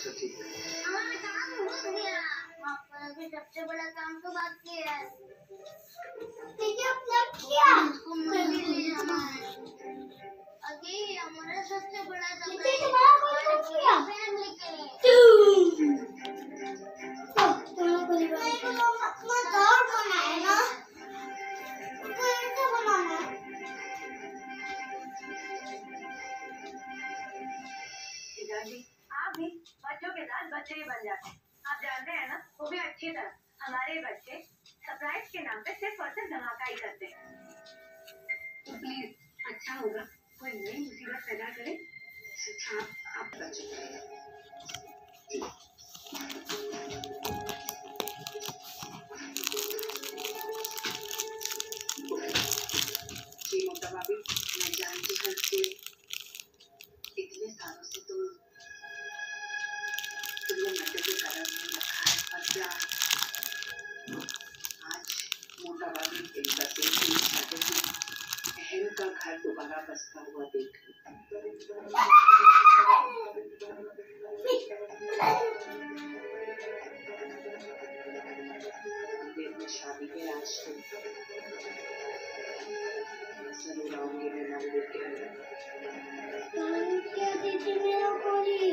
अच्छा ठीक है। हमारा काम हो गया। अभी सबसे बड़ा काम तो बाकी है। देखिए अपना किया। उसको मंदिर ले जाना है। अभी हमारा सबसे बड़ा काम है। तुम्हारा कौन किया? फैमिली के लिए। तुम्हारा परिवार को अपना घर बनाए ना। कैसे बनाना? जी आप भी बच्चों के साथ बच्चे ही बन जाते हैं। आप जानते हैं ना, वो भी अच्छी तरह। हमारे बच्चे सरप्राइज के नाम पे सिर्फ और सिर्फ धमाका ही करते हैं। तो प्लीज अच्छा होगा कोई नई मुसीबत पैदा करे। अच्छा आप बच्चे जी मतलब अभी मैं जानती हूँ कि इतने सालों से तुमने मर्द के कदम में रखा है और क्या आज मोटा बाबू एक बच्चे की इच्छा है बहन का घर दोबारा बसता हुआ देख में शादी के आज जरूर आऊंगी मैं मंदिर के अंदर। क्या दीदी मेरा कोरी?